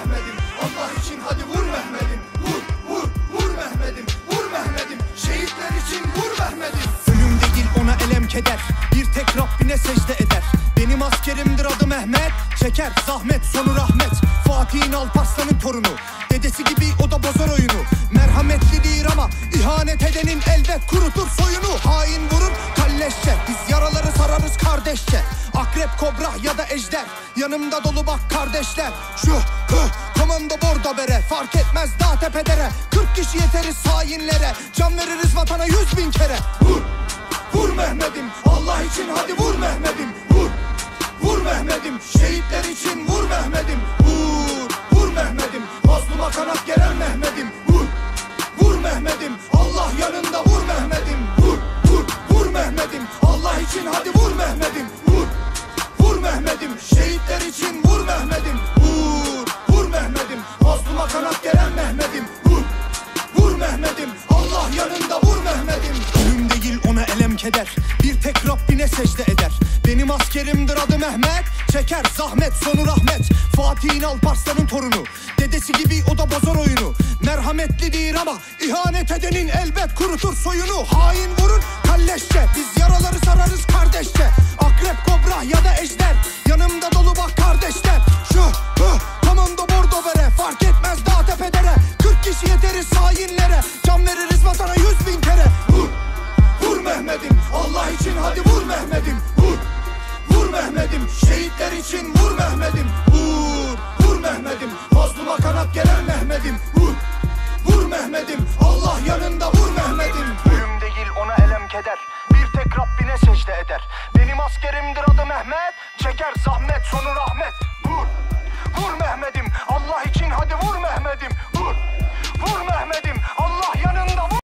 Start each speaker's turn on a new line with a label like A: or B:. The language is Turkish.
A: Mehmet'im. Allah için hadi vur Mehmet'im. Vur, vur, vur Mehmet'im. Vur Mehmet'im. Şehitler için vur Mehmet'im. Ölüm değil ona elem keder, bir tek Rabbine secde eder. Benim askerimdir adı Mehmet, çeker zahmet sonu rahmet. Fatih'in Alparslan'ın torunu, dedesi gibi o da bozar oyunu. Merhametlidir ama ihanet edenin elbet kurutur soyunu. Hain vurur kalleşçe, biz yaraları sararız kardeşçe. Akrep, kobra ya da ejder, yanımda dolu bak kardeşler. Şu komando bordo bere, fark etmez dağ tepedere. 40 kişi yeteriz hainlere, can veririz vatana 100.000 kere. Vur, vur Mehmet'im, Allah için hadi vur Mehmet'im. Vur, vur Mehmet'im, şehitler için vur Mehmet'im. Vur, vur Mehmet'im, mazluma kanat geren Mehmet'im. Vur, vur Mehmet'im, Allah yanında vur Mehmet'im. Vur, vur, vur Mehmet'im, Allah için hadi vur Mehmet'im. Vur, vur Mehmet'im, şehitler için vur Mehmet'im. Vur, vur Mehmet'im, mazluma kanat geren Mehmet'im. Vur, vur Mehmet'im, Allah yanında vur Mehmet'im. Ölüm değil ona elem keder, bir tek Rabbine secde eder. Benim askerimdir adı Mehmet, çeker zahmet sonu rahmet. Fatih'in Alparslan'ın torunu, dedesi gibi o da bozar oyunu. Merhametlidir ama ihanet edenin elbet kurutur soyunu. Hain vurur kalleşçe, biz yaraları sararız kardeşçe. Akrep, kobra ya da ejder, yanımda dolu bak kardeşler. Şu komando bordo bere, fark etmez dağ tepedere. 40 kişi yeteriz hainlere, can veririz vatana 100.000 kere. Vur, vur Mehmet'im, Allah için hadi vur Mehmet'im. Vur, vur Mehmet'im, şehitler için vur Mehmet'im. Vur, vur Mehmet'im, mazluma kanat gelen Mehmet'im. Vur, vur Mehmet'im, Allah yanında vur Mehmet'im.
B: Ölüm değil ona elem keder, bir tek Rabbine secde eder. Benim askerimdir adı Mehmet, çeker zahmet sonu rahmet. Vur, vur Mehmet'im, Allah için hadi vur Mehmet'im. Vur, vur Mehmet'im,